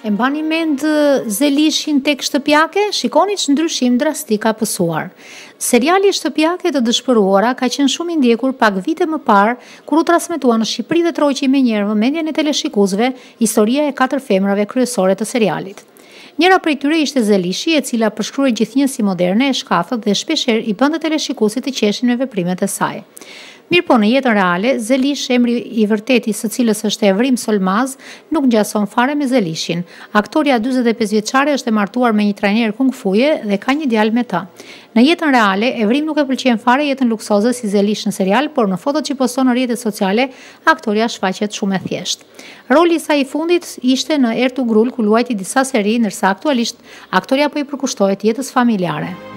E mbani mend Zelishin tek Shtëpiake? Shikoni ç'ndryshim drastik ka pësuar. Seriali Shtëpiake të dëshpëruara ka qenë shumë i ndjekur pak vite më parë, kur u transmetua në Shqipëri dhe troqi me njerë vëmendjen e teleshikuesve historia e 4 femrave kryesore të serialit. Njëra prej tyre ishte Zelishi, e cila përshkruaj gjithnjësi moderne e shkafët dhe shpeshherë i bënte teleshikuesit të qeshin me veprimet e saj. Mirë po, në jetën reale, Zelish, emri i vërteti së cilës është Evrim Solmaz, nuk ngjason fare me Zelishin. Aktoria 45 vjeçare është e martuar me një trajner kung fuje dhe ka një djalë me ta. Në jetën reale, Evrim nuk e pëlqen fare jetën luksoze si Zelish në serial, por në fotot që poston në rrjetet sociale, aktoria shfaqet shumë e thjeshtë. Roli i saj i fundit ishte në Ertugrul, ku luajti disa seri, ndërsa aktualisht aktoria po i përkushtohet jetës familjare.